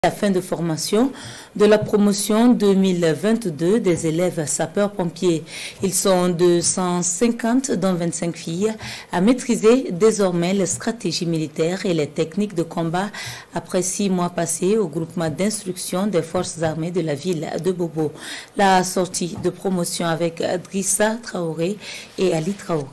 La fin de formation de la promotion 2022 des élèves sapeurs-pompiers. Ils sont 250, dont 25 filles, à maîtriser désormais les stratégies militaires et les techniques de combat après 6 mois passés au groupement d'instruction des forces armées de la ville de Bobo. La sortie de promotion avec Drissa Traoré et Ali Traoré.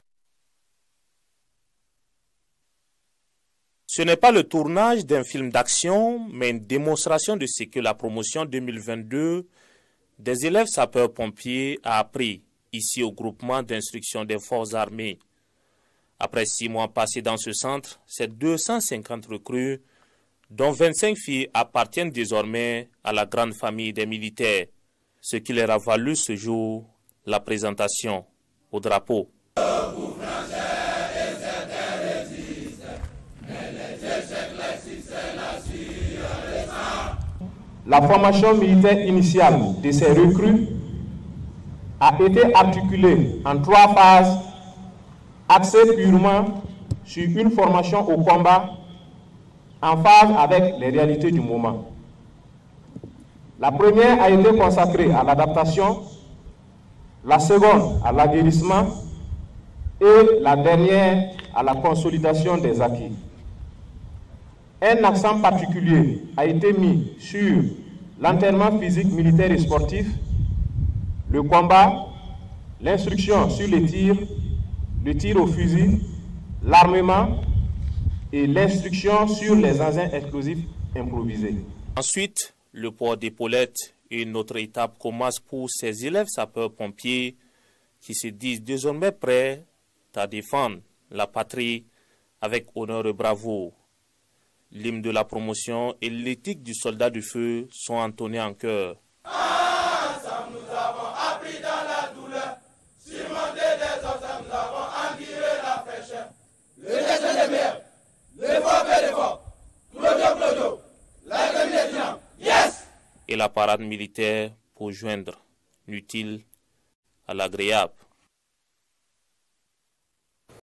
Ce n'est pas le tournage d'un film d'action, mais une démonstration de ce que la promotion 2022 des élèves sapeurs-pompiers a appris ici au groupement d'instruction des forces armées. Après 6 mois passés dans ce centre, ces 250 recrues, dont 25 filles, appartiennent désormais à la grande famille des militaires, ce qui leur a valu ce jour la présentation au drapeau. La formation militaire initiale de ces recrues a été articulée en 3 phases, axées purement sur une formation au combat en phase avec les réalités du moment. La première a été consacrée à l'adaptation, la seconde à l'aguerrissement et la dernière à la consolidation des acquis. Un accent particulier a été mis sur l'entraînement physique, militaire et sportif, le combat, l'instruction sur le tir au fusil, l'armement et l'instruction sur les engins explosifs improvisés. Ensuite, le port d'épaulettes et une autre étape commence pour ces élèves sapeurs-pompiers qui se disent désormais prêts à défendre la patrie avec honneur et bravoure. L'hymne de la promotion et l'éthique du soldat du feu sont entonnés en chœur. Ensemble nous avons appris dans la douleur, surmonter des obstacles, nous avons enduré la fraîcheur. Le destin des meilleurs, l'effort fait l'effort, Claudio, la combinaison, yes! Et la parade militaire pour joindre l'utile à l'agréable.